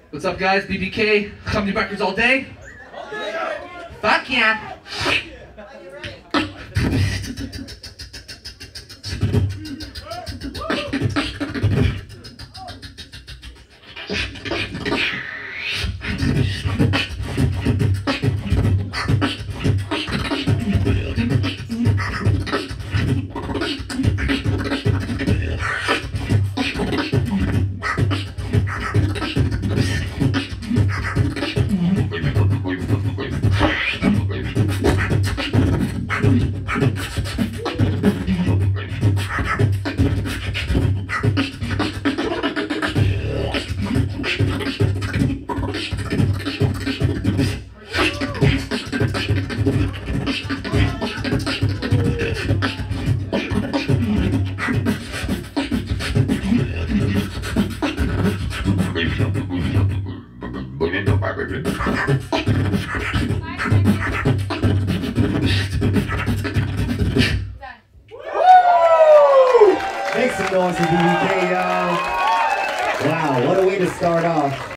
What's up, guys? BBK, company records all day? Fuck yeah! Make some noise for BBK, y'all. Wow, what a way to start off.